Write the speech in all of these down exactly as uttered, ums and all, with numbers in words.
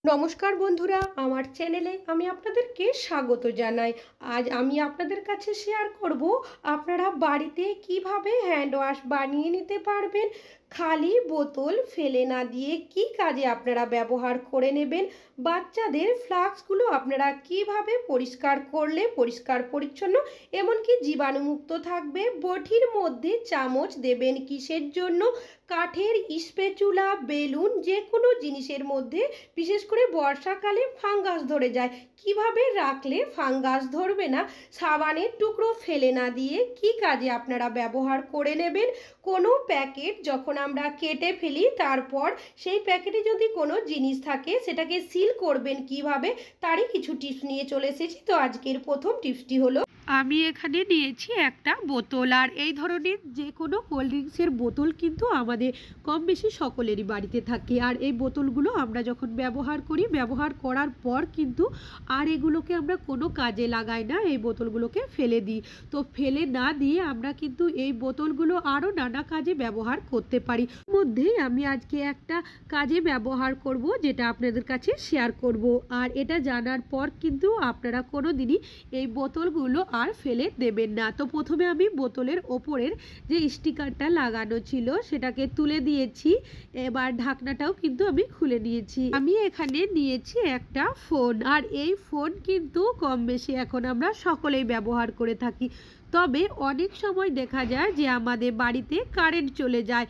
নমস্কার বন্ধুরা, আমার চ্যানেলে আমি আপনাদেরকে স্বাগত জানাই। আজ আমি আপনাদের কাছে শেয়ার করব আপনারা বাড়িতে কিভাবে হ্যান্ড ওয়াশ বানিয়ে নিতে পারবেন। খালি বোতল ফেলে না দিয়ে কি কাজে আপনারা ব্যবহার করে নেবেন। বাচ্চাদের ফ্লাস্কগুলো আপনারা কিভাবে পরিষ্কার করলে পরিষ্কার পরিচ্ছন্ন এমনকি জীবাণুমুক্ত থাকবে। বটির মধ্যে চামচ দেবেন কিসের জন্য? কাঠের স্প্যাচুলা, বেলুন, যে কোনো জিনিসের মধ্যে বিশেষ করে বর্ষাকালে ফাঙ্গাস ধরে যায়। কিভাবে রাখলে ফাঙ্গাস ধরবে না? সাবানের টুকরো ফেলে না দিয়ে কি কাজে আপনারা ব্যবহার করে নেবেন। কোনো প্যাকেট যখন আমরা কেটে ফেলি তারপর সেই প্যাকেটে যদি কোনো জিনিস থাকে সেটাকে সিল করবেন কিভাবে, তারই কিছু টিপস নিয়ে চলে এসেছি। তো আজকের প্রথম টিপসটি হলো, আমি এখানে নিয়েছি একটা বোতল। আর এই ধরনের যে কোনো কোল্ড ড্রিঙ্কসের বোতল কিন্তু আমাদের কম বেশি সকলেরই বাড়িতে থাকে। আর এই বোতলগুলো আমরা যখন ব্যবহার করি, ব্যবহার করার পর কিন্তু আর এগুলোকে আমরা কোনো কাজে লাগাই না, এই বোতলগুলোকে ফেলে দিই। তো ফেলে না দিয়ে আমরা কিন্তু এই বোতলগুলো আরও নানা কাজে ব্যবহার করতে পারি। মধ্যেই আমি আজকে একটা কাজে ব্যবহার করব, যেটা আপনাদের কাছে শেয়ার করব। আর এটা জানার পর কিন্তু আপনারা কোনো দিনই এই বোতলগুলো আর ফেলে দেবেন না। তো প্রথমে আমি বোতলের ওপরের যে স্টিকারটা লাগানো ছিল সেটাকে তুলে দিয়েছি। এবার ঢাকনাটাও কিন্তু আমি খুলে নিয়েছি। আমি এখানে নিয়েছি একটা ফোন। আর এই ফোন কিন্তু কম বেশি এখন আমরা সকলেই ব্যবহার করে থাকি। তবে অনেক সময় দেখা যায় যে আমাদের বাড়িতে কারেন্ট চলে যায়,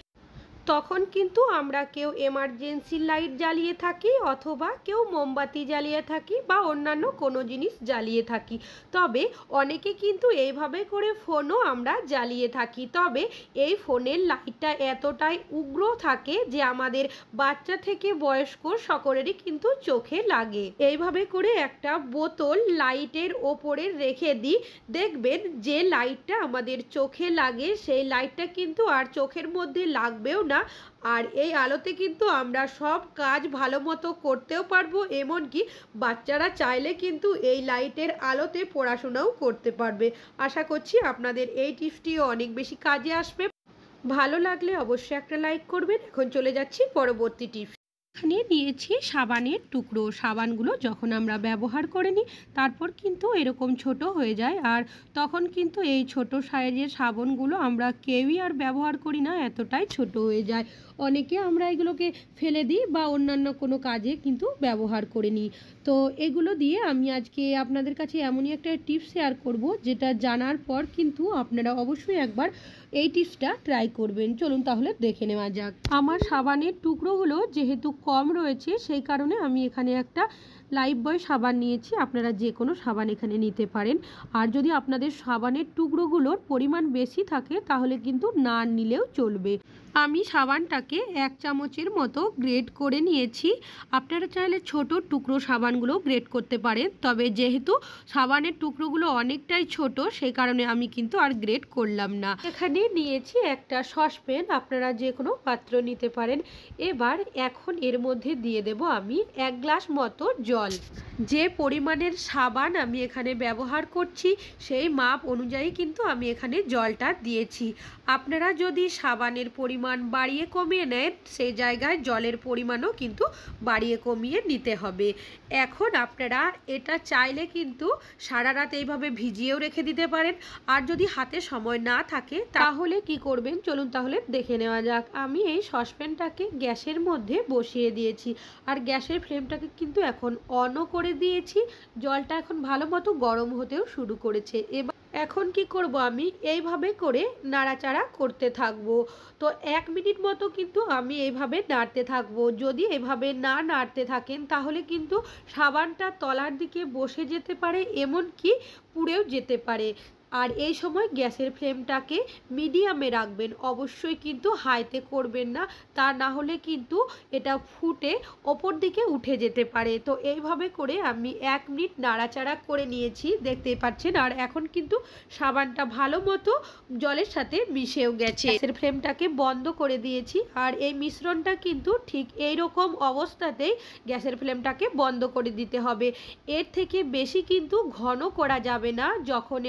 তখন কিন্তু আমরা কেউ এমার্জেন্সি লাইট জ্বালিয়ে থাকি অথবা কেউ মোমবাতি জ্বালিয়ে থাকি বা অন্যান্য কোনো জিনিস জ্বালিয়ে থাকি। তবে অনেকে কিন্তু এইভাবে করে ফোনও আমরা জ্বালিয়ে থাকি। তবে এই ফোনের লাইটটা এতটাই উগ্র থাকে যে আমাদের বাচ্চা থেকে বয়স্ক সকলেরই কিন্তু চোখে লাগে। এইভাবে করে একটা বোতল লাইটের ওপরে রেখে দিই, দেখবেন যে লাইটটা আমাদের চোখে লাগে সেই লাইটটা কিন্তু আর চোখের মধ্যে লাগবেও না। আর এই আলোতে কিন্তু আমরা সব কাজ ভালো মতো করতেও পারবো, এমনকি বাচ্চারা চাইলে কিন্তু এই লাইটের আলোতে পড়াশোনাও করতে পারবে। আশা করছি আপনাদের এই টিপসটিও অনেক বেশি কাজে আসবে। ভালো লাগলে অবশ্যই একটা লাইক করবেন। এখন চলে যাচ্ছি পরবর্তী টিপস। এখানে নিয়েছি সাবানের টুকরো। সাবানগুলো যখন আমরা ব্যবহার করে নিই তারপর কিন্তু এরকম ছোট হয়ে যায়, আর তখন কিন্তু এই ছোট সাইজের সাবানগুলো আমরা কেউই আর ব্যবহার করি না, এতটাই ছোট হয়ে যায়। অনেকে আমরা এগুলোকে ফেলে দিই বা অন্যান্য কোনো কাজে কিন্তু ব্যবহার করে নিই। তো এগুলো দিয়ে আমি আজকে আপনাদের কাছে এমনই একটা টিপস শেয়ার করব, যেটা জানার পর কিন্তু আপনারা অবশ্যই একবার এই টিপসটা ট্রাই করবেন। চলুন তাহলে দেখে নেওয়া যাক। আমার সাবানের টুকরোগুলো যেহেতু কম রয়েছে সেই কারণে আমি এখানে একটা লাইফবয় সাবান নিয়েছি। আপনারা যে কোনো সাবান এখানে নিতে পারেন। আর যদি আপনাদের সাবানের টুকরোগুলোর পরিমাণ বেশি থাকে তাহলে কিন্তু না নিলেও চলবে। আমি সাবানটাকে এক চামচের মতো গ্রেট করে নিয়েছি। আপনারা চাইলে ছোট টুকরো সাবানগুলো গ্রেট করতে পারেন, তবে যেহেতু সাবানের টুকরোগুলো অনেকটাই ছোট সেই কারণে আমি কিন্তু আর গ্রেট করলাম না। এখানে নিয়েছি একটা সসপ্যান, আপনারা যে কোনো পাত্র নিতে পারেন। এবার এখন এর মধ্যে দিয়ে দেব আমি এক গ্লাস মতো জল। যে পরিমাণের সাবান আমি এখানে ব্যবহার করছি সেই মাপ অনুযায়ী কিন্তু আমি এখানে জলটা দিয়েছি। আপনারা যদি সাবানের পরিমাণ বাড়িয়ে কমিয়ে নেন সেই জায়গায় জলের পরিমাণও কিন্তু বাড়িয়ে কমিয়ে নিতে হবে। এখন আপনারা এটা চাইলে কিন্তু সারা রাত এইভাবে ভিজিয়েও রেখে দিতে পারেন। আর যদি হাতে সময় না থাকে তাহলে কি করবেন চলুন তাহলে দেখে নেওয়া যাক। আমি এই সসপ্যানটাকে গ্যাসের মধ্যে বসিয়ে দিয়েছি আর গ্যাসের ফ্লেমটাকে কিন্তু এখন অনও করে দিয়েছি। জলটা এখন ভালো মতো গরম হতেও শুরু করেছে। এবার এখন কি করব, আমি এইভাবে করে নাড়াচাড়া করতে থাকবো। তো এক মিনিট মতো কিন্তু আমি এইভাবে নাড়তে থাকবো। যদি এভাবে না নাড়তে থাকেন তাহলে কিন্তু সাবানটা তলার দিকে বসে যেতে পারে, এমনকি পুড়েও যেতে পারে। আর এই সময় গ্যাসের ফ্লেমটাকে মিডিয়ামে রাখবেন, অবশ্যই কিন্তু হাইতে করবেন না, তা না হলে কিন্তু এটা ফুটে ওপর দিকে উঠে যেতে পারে। তো এইভাবে করে আমি এক মিনিট নাড়াচাড়া করে নিয়েছি, দেখতেই পাচ্ছেন। আর এখন কিন্তু সাবানটা ভালো মতো জলের সাথে মিশেও গেছে। গ্যাসের ফ্লেমটাকে বন্ধ করে দিয়েছি। আর এই মিশ্রণটা কিন্তু ঠিক এই রকম অবস্থাতেই গ্যাসের ফ্লেমটাকে বন্ধ করে দিতে হবে। এর থেকে বেশি কিন্তু ঘন করা যাবে না। যখন এটা ঠান্ডা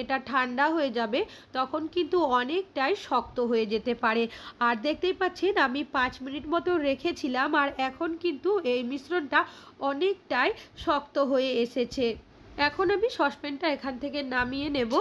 ঠান্ডা হয়ে যাবে তখন কিন্তু অনেকটাই শক্ত হয়ে যেতে পারে। আর দেখতেই পাচ্ছেন আমি পাঁচ মিনিট মতো রেখেছিলাম, আর এখন কিন্তু এই মিশ্রণটা অনেকটাই শক্ত হয়ে এসেছে। এখন আমি সসপ্যানটা এখান থেকে নামিয়ে নেব।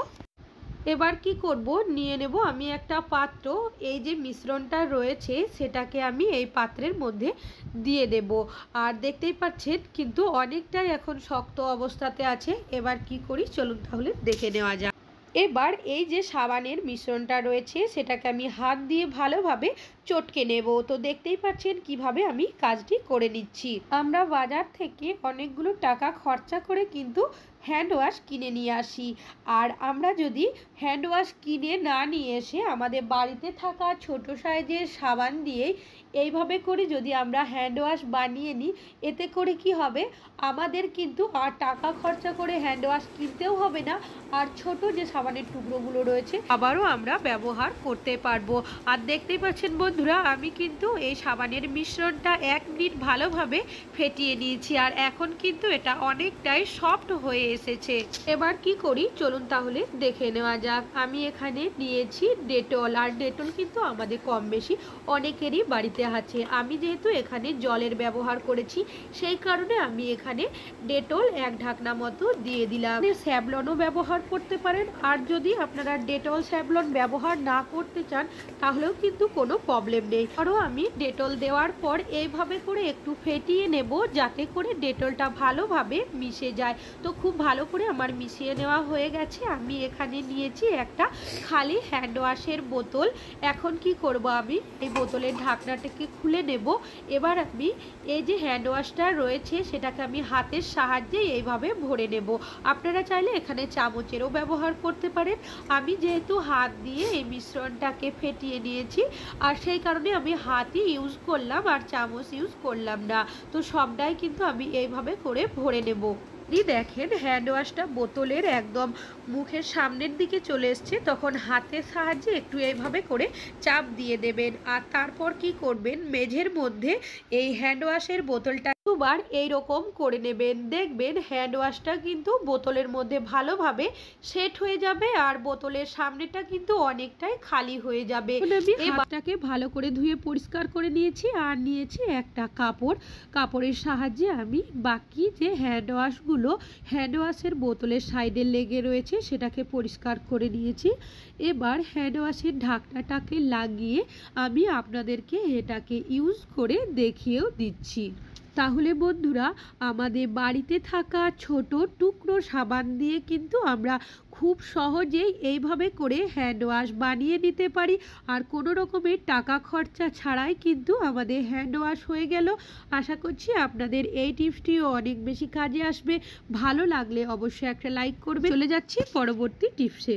এবার কি করব, নিয়ে নেব আমি একটা পাত্র। এই যে মিশ্রণটা রয়েছে সেটাকে আমি এই পাত্রের মধ্যে দিয়ে দেব। আর দেখতেই পাচ্ছেন কিন্তু অনেকটাই এখন শক্ত অবস্থাতে আছে। এবার কি করি চলুন তাহলে দেখে নেওয়া যাক। এবার এই যে সাবানের মিশ্রণটা রয়েছে সেটাকে আমি হাত দিয়ে ভালোভাবে চটকে নেব। তো দেখতেই পাচ্ছেন কিভাবে আমি কাজটি করে নিচ্ছি। আমরা বাজার থেকে অনেকগুলো টাকা খরচা করে কিন্তু হ্যান্ড ওয়াশ কিনে নিয়ে আসি, আর আমরা যদি হ্যান্ড ওয়াশ কিনে না নিয়ে এসে আমাদের বাড়িতে থাকা ছোট সাইজের সাবান দিয়ে এইভাবে করে যদি আমরা হ্যান্ড ওয়াশ বানিয়ে নিই, এতে করে কি হবে, আমাদের কিন্তু আর টাকা খরচা করে হ্যান্ড ওয়াশ কিনতেও হবে না, আর ছোট যে সাবানের টুকরোগুলো রয়েছে আবারও আমরা ব্যবহার করতে পারবো। আর দেখতেই পাচ্ছেন বন্ধুরা আমি কিন্তু এই সাবানের মিশ্রণটা এক মিনিট ভালোভাবে ফেটিয়ে নিয়েছি, আর এখন কিন্তু এটা অনেকটাই সফট হয়ে এসেছে। এবার কি করি চলুন তাহলে দেখে নেওয়া যাক। আমি এখানে নিয়েছি ডেটল, আর ডেটল কিন্তু আমাদের কম বেশি অনেকেরই বাড়িতে আছে। আমি যেহেতু এখানে জলের ব্যবহার করেছি সেই কারণে আমি এখানে ডেটল এক ঢাকনা মতো দিয়ে দিলাম। স্যাভলনও ব্যবহার করতে পারেন, আর যদি আপনারা ডেটল স্যাভলন ব্যবহার না করতে চান তাহলেও কিন্তু কোনো প্রবলেম নেই। আরও আমি ডেটল দেওয়ার পর এইভাবে করে একটু ফেটিয়ে নেব যাতে করে ডেটলটা ভালোভাবে মিশে যায়। তো খুব ভালো করে আমার মিশিয়ে নেওয়া হয়ে গেছে। আমি এখানে নিয়েছি একটা খালি হ্যান্ড ওয়াশের বোতল। এখন কি করব, আমি এই বোতলের ঢাকনাটাকে খুলে নেব। এবার আমি এই যে হ্যান্ড ওয়াশটা রয়েছে সেটাকে আমি হাতের সাহায্যে এইভাবে ভরে নেব। আপনারা চাইলে এখানে চামচেরও ব্যবহার করতে পারেন। আমি যেহেতু হাত দিয়ে এই মিশ্রণটাকে ফেটিয়ে নিয়েছি আর সেই কারণে আমি হাতই ইউজ করলাম আর চামচ ইউজ করলাম না। তো সবটাই কিন্তু আমি এইভাবে করে ভরে নেব। দেখেন হ্যান্ড ওয়াশটা বোতলের একদম মুখের সামনের দিকে চলে এসছে, তখন হাতের সাহায্যে একটু এইভাবে করে চাপ দিয়ে দেবেন। আর তারপর কি করবেন, মেঝের মধ্যে এই হ্যান্ড ওয়াশের বোতলটা দুবার এইরকম করে নেবেন। দেখবেন হ্যান্ড ওয়াশটা কিন্তু বোতলের মধ্যে ভালোভাবে সেট হয়ে যাবে, আর বোতলের সামনেটা কিন্তু অনেকটাই খালি হয়ে যাবে। এই হাতটাকে ভালো করে ধুয়ে পরিষ্কার করে নিয়েছি, আর নিয়েছি একটা কাপড়। কাপড়ের সাহায্যে আমি বাকি যে হ্যান্ড ওয়াশগুলো হ্যান্ড ওয়াশের বোতলের সাইডে লেগে রয়েছে সেটাকে পরিষ্কার করে নিয়েছি। এবার হ্যান্ড ওয়াশের ঢাকনাটাকে লাগিয়ে আমি আপনাদেরকে এটাকে ইউজ করে দেখিয়েও দিচ্ছি। তাহলে বন্ধুরা আমাদের বাড়িতে থাকা ছোট টুকরো সাবান দিয়ে কিন্তু আমরা খুব সহজেই এইভাবে করে হ্যান্ড ওয়াশ বানিয়ে নিতে পারি, আর কোনো রকমের টাকা খরচা ছাড়াই কিন্তু আমাদের হ্যান্ড ওয়াশ হয়ে গেল। আশা করছি আপনাদের এই টিপসটিও অনেক বেশি কাজে আসবে। ভালো লাগলে অবশ্যই একটা লাইক করবে। চলে যাচ্ছি পরবর্তী টিপসে।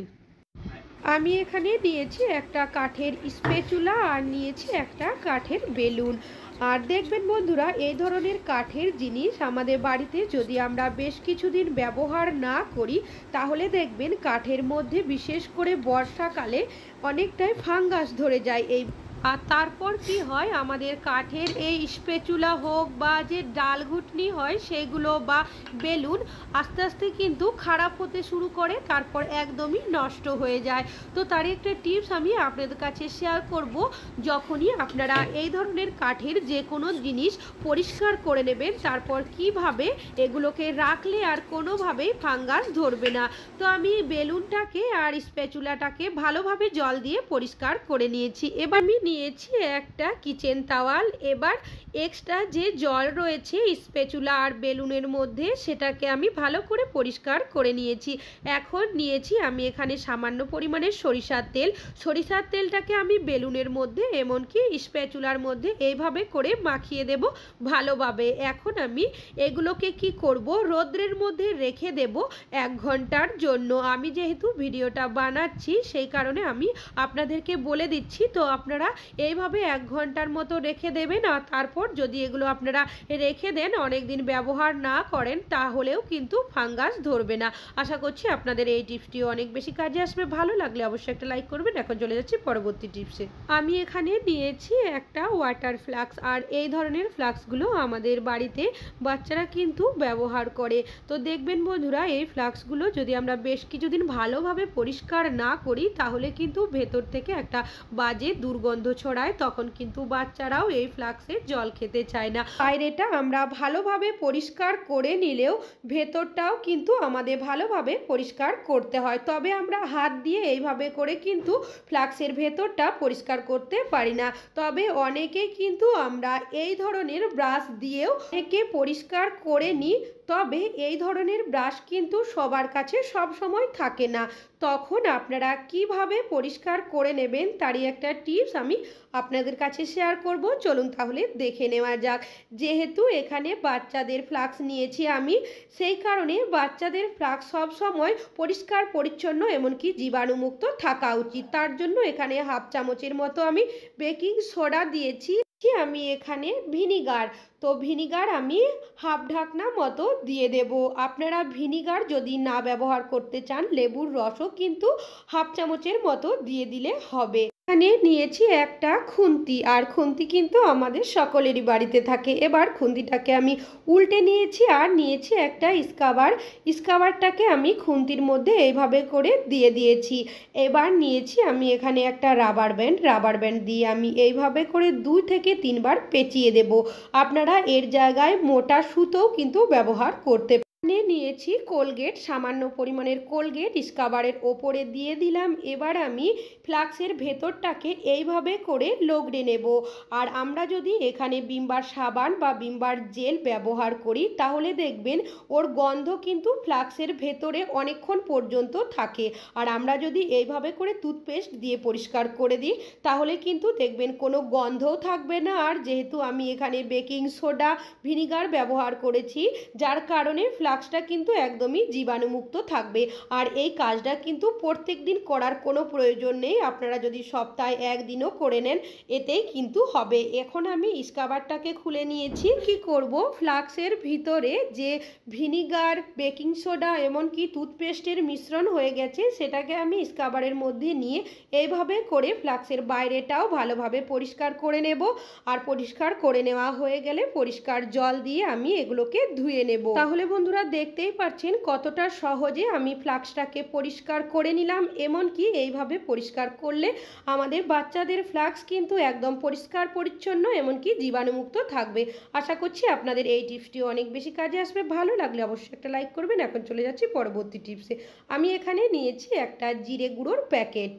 আমি এখানে নিয়েছি একটা কাঠের স্প্যাচুলা আর নিয়েছি একটা কাঠের বেলুন। আর দেখবেন বন্ধুরা এই ধরনের কাঠের জিনিস আমাদের বাড়িতে যদি আমরা বেশ কিছুদিন ব্যবহার না করি তাহলে দেখবেন কাঠের মধ্যে বিশেষ করে বর্ষাকালে অনেকটাই ফাঙ্গাস ধরে যায়। এই আর তারপর কি হয়, আমাদের কাঠের এই স্প্যাচুলা হোক বা যে ডাল ঘুটনি হয় সেগুলো বা বেলুন আস্তে আস্তে কিন্তু খারাপ হতে শুরু করে, তারপর একদমই নষ্ট হয়ে যায়। তো তার একটা টিপস আমি আপনাদের কাছে শেয়ার করব। যখনই আপনারা এই ধরনের কাঠের যে কোনো জিনিস পরিষ্কার করে নেবেন তারপর কিভাবে এগুলোকে রাখলে আর কোনোভাবেই ফাঙ্গাস ধরবে না। তো আমি বেলুনটাকে আর স্প্যাচুলাটাকে ভালোভাবে জল দিয়ে পরিষ্কার করে নিয়েছি। এবার আমি নিয়েছি একটা কিচেন তাওয়াল। এবার এক্সট্রা যে জল রয়েছে স্প্যাচুলা আর বেলুনের মধ্যে সেটাকে আমি ভালো করে পরিষ্কার করে নিয়েছি। এখন নিয়েছি আমি এখানে সামান্য পরিমাণের সরিষার তেল। সরিষার তেলটাকে আমি বেলুনের মধ্যে এমনকি স্প্যাচুলার মধ্যে এইভাবে করে মাখিয়ে দেব ভালোভাবে। এখন আমি এগুলোকে কি করব, রোদ্রের মধ্যে রেখে দেব এক ঘন্টার জন্য। আমি যেহেতু ভিডিওটা বানাচ্ছি সেই কারণে আমি আপনাদেরকে বলে দিচ্ছি, তো আপনারা এইভাবে এক ঘন্টার মতো রেখে দেবেন। আর তারপর যদি এগুলো আপনারা রেখে দেন, অনেক দিন ব্যবহার না করেন, তাহলেও কিন্তু ফাঙ্গাস ধরবে না। আশা করছি আপনাদের এই টিপসটিও অনেক বেশি কাজে আসবে। ভালো লাগলে অবশ্যই একটা লাইক করবেন। এখন চলে যাচ্ছি পরবর্তী টিপসে। আমি এখানে নিয়েছি একটা ওয়াটার ফ্লাক্স, আর এই ধরনের ফ্লাক্সগুলো আমাদের বাড়িতে বাচ্চারা কিন্তু ব্যবহার করে। তো দেখবেন বন্ধুরা, এই ফ্লাক্সগুলো যদি আমরা বেশ কিছুদিন ভালোভাবে পরিষ্কার না করি, তাহলে কিন্তু ভেতর থেকে একটা বাজে দুর্গন্ধ ছড়ায়। তখন কিন্তু বাচ্চারাও এই ফ্লাক্সে জল খেতে চায় না। বাইরেটা আমরা ভালোভাবে পরিষ্কার করে নিলেও ভেতরটাও কিন্তু আমাদের ভালোভাবে পরিষ্কার করতে হয়। তবে আমরা হাত দিয়ে এইভাবে করে কিন্তু ফ্লাক্সের ভেতরটা পরিষ্কার করতে পারি না। তবে অনেকেই কিন্তু আমরা এই ধরনের ব্রাশ দিয়েও একে পরিষ্কার করে নিই। তবে এই ধরনের ব্রাশ কিন্তু সবার কাছে সব সময় থাকে না। তখন আপনারা কিভাবে পরিষ্কার করে নেবেন তারই একটা টিপস আমি আপনাদের কাছে শেয়ার করব। চলুন তাহলে দেখে নেওয়া যাক। যেহেতু এখানে বাচ্চাদের ফ্লাক্স নিয়েছি আমি, সেই কারণে বাচ্চাদের ফ্লাক্স সব সময় পরিষ্কার পরিচ্ছন্ন এমনকি জীবাণুমুক্ত থাকা উচিত। তার জন্য এখানে হাফ চামচের মতো আমি বেকিং সোডা দিয়েছি। আমি এখানে ভিনিগার, তো ভিনিগার আমি হাফ ঢাকনা মতো দিয়ে দেব। আপনারা ভিনিগার যদি না ব্যবহার করতে চান, লেবুর রসও কিন্তু হাফ চামচের মতো দিয়ে দিলে হবে। এখানে নিয়েছি একটা খুন্তি, আর খুন্তি কিন্তু আমাদের সকলেরই বাড়িতে থাকে। এবার খুন্তিটাকে আমি উল্টে নিয়েছি, আর নিয়েছি একটা স্কাবার। স্কাবারটাকে আমি খুন্তির মধ্যে এইভাবে করে দিয়ে দিয়েছি। এবার নিয়েছি আমি এখানে একটা রাবার ব্যান্ড। রাবার ব্যান্ড দিয়ে আমি এইভাবে করে দুই থেকে তিনবার পেঁচিয়ে দেব। আপনারা এর জায়গায় মোটা সুতোও কিন্তু ব্যবহার করতে পারেন। নিয়েছি কোলগেট, সামান্য পরিমাণের কোলগেট স্কাবারের ওপরে দিয়ে দিলাম। এবার আমি ফ্লাক্সের ভেতরটাকে এইভাবে করে লগড়ে নেব। আর আমরা যদি এখানে বিমবার সাবান বা বিমবার জেল ব্যবহার করি, তাহলে দেখবেন ওর গন্ধ কিন্তু ফ্লাক্সের ভেতরে অনেকক্ষণ পর্যন্ত থাকে। আর আমরা যদি এইভাবে করে টুথপেস্ট দিয়ে পরিষ্কার করে দিই, তাহলে কিন্তু দেখবেন কোনো গন্ধও থাকবে না। আর যেহেতু আমি এখানে বেকিং সোডা, ভিনিগার ব্যবহার করেছি, যার কারণে ফ্লাক্সটা কিন্তু একদমই জীবাণুমুক্ত থাকবে। আর এই কাজটা কিন্তু প্রত্যেক দিন করার কোনো প্রয়োজন নেই। আপনারা যদি সপ্তাহে একদিনও করে নেন, এতেই কিন্তু হবে। এখন আমি স্কাবারটাকে খুলে নিয়েছি। কি করব, ফ্লাক্সের ভিতরে যে ভিনিগার, বেকিং সোডা এমনকি টুথপেস্টের মিশ্রণ হয়ে গেছে, সেটাকে আমি স্কাবারের মধ্যে নিয়ে এইভাবে করে ফ্লাক্সের বাইরেটাও ভালোভাবে পরিষ্কার করে নেব। আর পরিষ্কার করে নেওয়া হয়ে গেলে পরিষ্কার জল দিয়ে আমি এগুলোকে ধুয়ে নেব। তাহলে বন্ধুরা দেখতেই পাচ্ছেন কতটা সহজে আমি ফ্লাক্সটাকে পরিষ্কার করে নিলাম। এমনকি এইভাবে পরিষ্কার করলে আমাদের বাচ্চাদের ফ্লাক্স কিন্তু একদম পরিষ্কার পরিচ্ছন্ন এমনকি জীবাণুমুক্ত থাকবে। আশা করছি আপনাদের এই টিপসটি অনেক বেশি কাজে আসবে। ভালো লাগলে অবশ্যই একটা লাইক করবেন। এখন চলে যাচ্ছি পরবর্তী টিপসে। আমি এখানে নিয়েছি একটা জিরে গুঁড়োর প্যাকেট।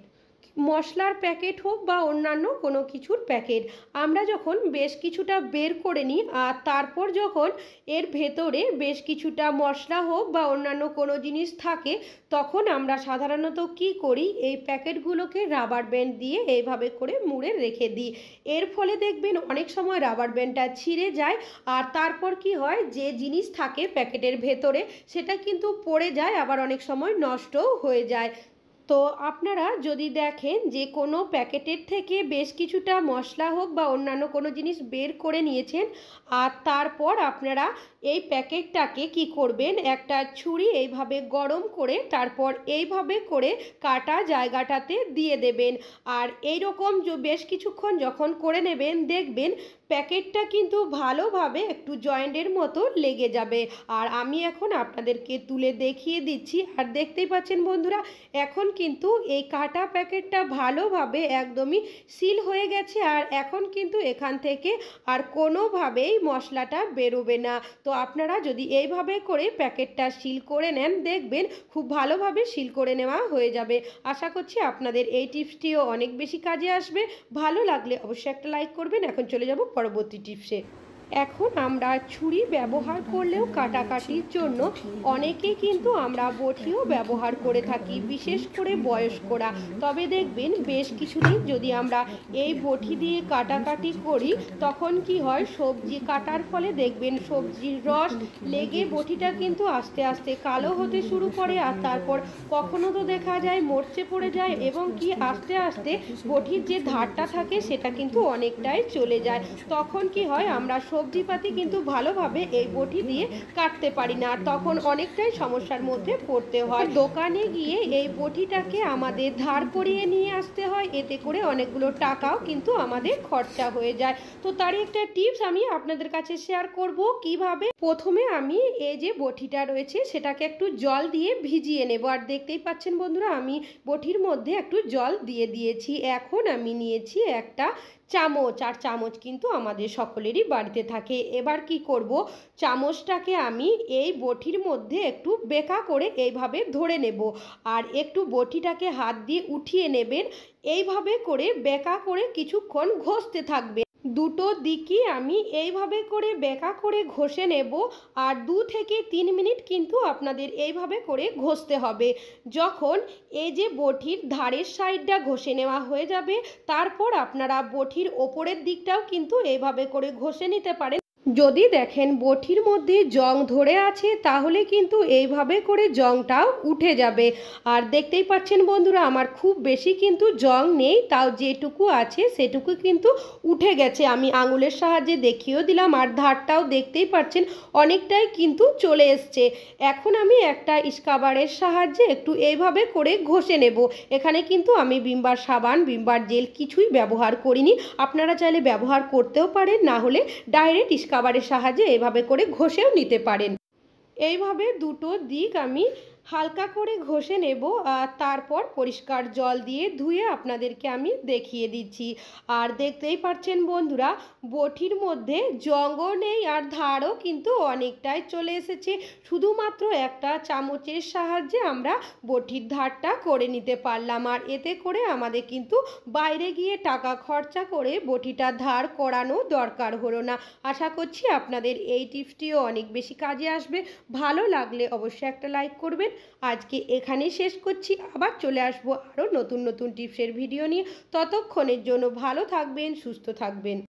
মশলার প্যাকেট হোক বা অন্যান্য কোনো কিছুর প্যাকেট, আমরা যখন বেশ কিছুটা বের করে নিই, আর তারপর যখন এর ভেতরে বেশ কিছুটা মশলা হোক বা অন্যান্য কোনো জিনিস থাকে, তখন আমরা সাধারণত কি করি, এই প্যাকেটগুলোকে রাবার ব্যান্ড দিয়ে এইভাবে করে মুড়ে রেখে দিই। এর ফলে দেখবেন অনেক সময় রাবার ব্যান্ডটা ছিঁড়ে যায়, আর তারপর কি হয়, যে জিনিস থাকে প্যাকেটের ভেতরে সেটা কিন্তু পড়ে যায়, আবার অনেক সময় নষ্টও হয়ে যায়। তো আপনারা যদি দেখেন যে কোনো প্যাকেটের থেকে বেশ কিছুটা মশলা হোক বা অন্যান্য কোনো জিনিস বের করে নিয়েছেন, আর তারপর আপনারা এই প্যাকেটটাকে কি করবেন, একটা ছুরি এইভাবে গরম করে তারপর এইভাবে করে কাটা জায়গাটাতে দিয়ে দেবেন। আর এই রকম বেশ কিছুক্ষণ যখন করে নেবেন, দেখবেন প্যাকেটটা কিন্তু ভালোভাবে একটু জয়েন্টের মতো লেগে যাবে। আর আমি এখন আপনাদেরকে তুলে দেখিয়ে দিচ্ছি। আর দেখতেই পাচ্ছেন বন্ধুরা, এখন কিন্তু এই কাটা প্যাকেটটা ভালোভাবে একদমই সিল হয়ে গেছে। আর এখন কিন্তু এখান থেকে আর কোনোভাবেই মশলাটা বেরোবে না। তো আপনারা যদি এইভাবে করে প্যাকেটটা সিল করে নেন, দেখবেন খুব ভালোভাবে সিল করে নেওয়া হয়ে যাবে। আশা করছি আপনাদের এই টিপসটিও অনেক বেশি কাজে আসবে। ভালো লাগলে অবশ্যই একটা লাইক করবেন। এখন চলে যাব পরবর্তী টিপসে। এখন আমরা ছুরি ব্যবহার করলেও কাটাকাটির জন্য অনেকেই কিন্তু আমরা বটিও ব্যবহার করে থাকি, বিশেষ করে বয়স্করা। তবে দেখবেন বেশ কিছুদিন যদি আমরা এই বটি দিয়ে কাটাকাটি করি তখন কি হয়, সবজি কাটার ফলে দেখবেন সবজির রস লেগে বটিটা কিন্তু আস্তে আস্তে কালো হতে শুরু করে, আর তারপর কখনো তো দেখা যায় মরচে পড়ে যায় এবং কি আস্তে আস্তে বটির যে ধারটা থাকে সেটা কিন্তু অনেকটাই চলে যায়। তখন কি হয়, আমরা সবজিপাতি কিন্তু ভালোভাবে এই বটি দিয়ে কাটতে পারি না, আর তখন অনেকটাই সমস্যার মধ্যে পড়তে হয়। দোকানে গিয়ে এই বটিটাকে আমাদের ধার করিয়ে নিয়ে আসতে হয়, এতে করে অনেকগুলো টাকাও কিন্তু আমাদের খরচা হয়ে যায়। তো তারই একটা টিপস আমি আপনাদের কাছে শেয়ার করব কিভাবে। প্রথমে আমি এই যে বটিটা রয়েছে সেটাকে একটু জল দিয়ে ভিজিয়ে নেব, আর দেখতেই পাচ্ছেন বন্ধুরা আমি বটির মধ্যে একটু জল দিয়ে দিয়েছি। এখন আমি নিয়েছি একটা চামচ, আর চামচ কিন্তু আমাদের সকলেরই বাড়িতে থাকে। এবার কি করব, চামচটাকে আমি এই বটির মধ্যে একটু বেঁকা করে এইভাবে ধরে নেব, আর একটু বটিটাকে হাত দিয়ে উঠিয়ে নেবেন। এইভাবে করে বেঁকা করে কিছুক্ষণ ঘষতে থাকবে। দুটো দিকই আমি এইভাবে করে বেঁকা করে ঘষে নেব, আর দু থেকে তিন মিনিট কিন্তু আপনাদের এইভাবে করে ঘষতে হবে। যখন এই যে বটির ধারের সাইডটা ঘষে নেওয়া হয়ে যাবে, তারপর আপনারা বটির ওপরের দিকটাও কিন্তু এইভাবে করে ঘষে নিতে পারেন। যদি দেখেন বটির মধ্যে জং ধরে আছে তাহলে কিন্তু এইভাবে করে জংটাও উঠে যাবে। আর দেখতেই পাচ্ছেন বন্ধুরা আমার খুব বেশি কিন্তু জং নেই, তাও যেটুকু আছে সেটুকু কিন্তু উঠে গেছে। আমি আঙুলের সাহায্যে দেখিয়েও দিলাম, আর ধারটাও দেখতেই পাচ্ছেন অনেকটাই কিন্তু চলে এসছে। এখন আমি একটা স্ক্রাবারের সাহায্যে একটু এইভাবে করে ঘষে নেব। এখানে কিন্তু আমি ভিমবার সাবান, ভিমবার জেল কিছুই ব্যবহার করিনি। আপনারা চাইলে ব্যবহার করতেও পারেন, না হলে ডাইরেক্ট স্ক্রাবারের সাহায্যে এভাবে করে ঘষেও নিতে পারেন। এইভাবে দুটো দিক আমি হালকা করে ঘষে নেব, আর তারপর পরিষ্কার জল দিয়ে ধুয়ে আপনাদেরকে আমি দেখিয়ে দিচ্ছি। আর দেখতেই পাচ্ছেন বন্ধুরা বটির মধ্যে জংও নেই, আর ধারও কিন্তু অনেকটাই চলে এসেছে। শুধুমাত্র একটা চামচের সাহায্যে আমরা বটির ধারটা করে নিতে পারলাম, আর এতে করে আমাদের কিন্তু বাইরে গিয়ে টাকা খরচা করে বটিটা ধার করানো দরকার হলো না। আশা করছি আপনাদের এই টিপসটিও অনেক বেশি কাজে আসবে। ভালো লাগলে অবশ্যই একটা লাইক করবেন। আজকে এখানেই শেষ করছি, আবার চলে আসবো আরও নতুন নতুন টিপসের ভিডিও নিয়ে। ততক্ষণের জন্য ভালো থাকবেন, সুস্থ থাকবেন।